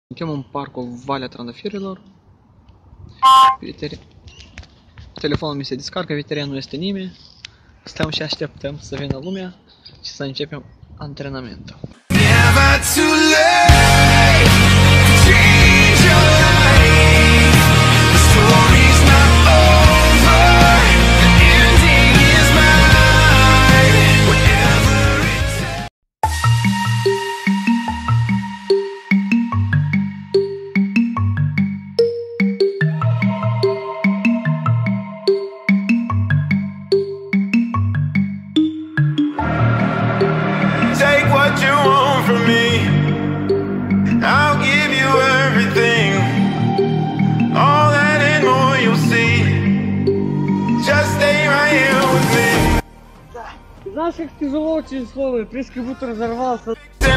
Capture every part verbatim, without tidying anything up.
Suntem în parcul Valea Trandafirilor. Veter... Telefonul mi se descarcă, veterian nu este nimeni. Stăm și așteptăm să vină lumea și să începem antrenamentul. Знаешь, как тяжело очень слово, пресс как будто разорвался.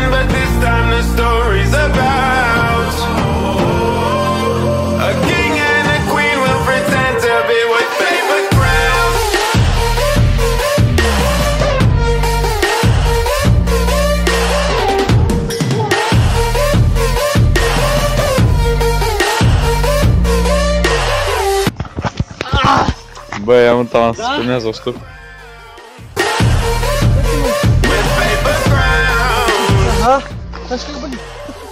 Bă, ia un talent să spunează o știu. Aha, așa că băi.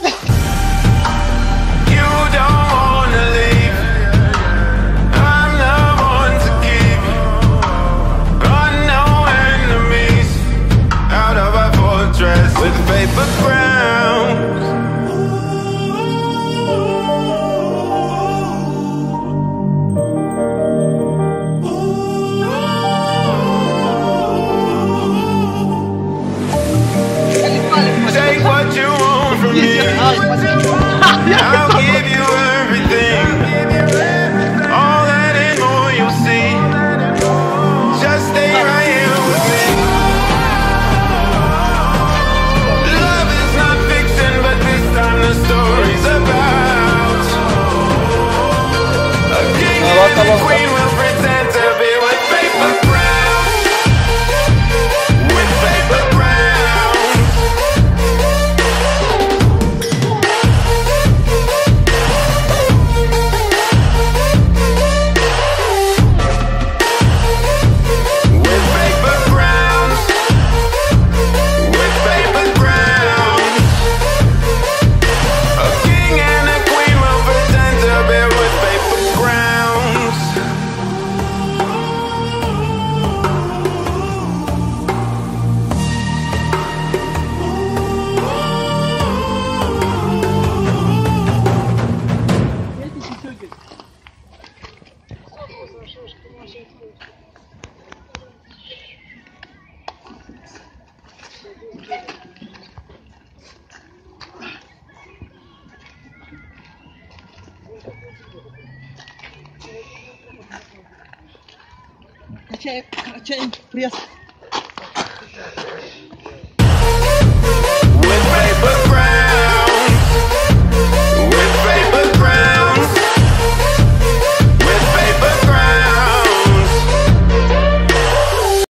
I'll give you everything, all that and more you'll see. Just stay right here with me. Love is not fiction, but this time the story's about a king and a queen will pretend to be with paper crowns, with paper crowns. Качай, качай пресс.